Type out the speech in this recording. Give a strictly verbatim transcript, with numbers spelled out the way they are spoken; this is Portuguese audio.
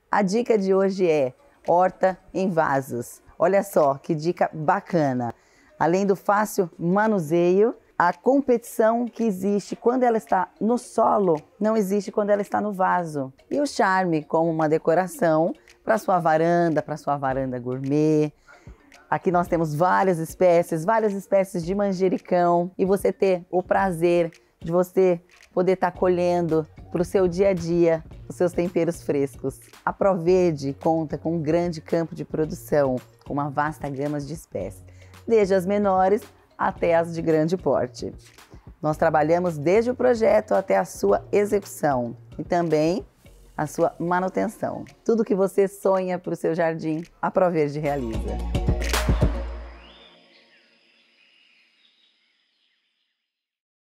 A dica de hoje é horta em vasos. Olha só que dica bacana. Além do fácil manuseio, a competição que existe quando ela está no solo não existe quando ela está no vaso. E o charme como uma decoração para sua varanda, para sua varanda gourmet. Aqui nós temos várias espécies, várias espécies de manjericão e você ter o prazer de você poder estar colhendo para o seu dia a dia os seus temperos frescos. A Proverde conta com um grande campo de produção, com uma vasta gama de espécies, desde as menores até as de grande porte. Nós trabalhamos desde o projeto até a sua execução e também a sua manutenção. Tudo que você sonha para o seu jardim, a Proverde realiza.